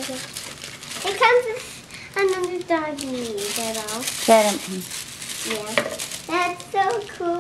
It comes with another doggy little. Get him. Yeah. That's so cool.